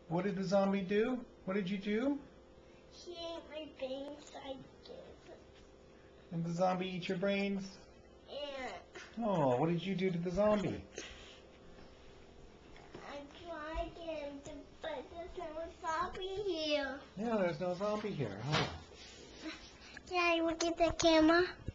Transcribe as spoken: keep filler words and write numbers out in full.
What did the zombie do? What did you do? He ate my brains, I gave it. Did the zombie eat your brains? Yeah. Oh, what did you do to the zombie? I tried him, to, but there's no zombie here. Yeah, there's no zombie here. Huh? Can I look at the camera?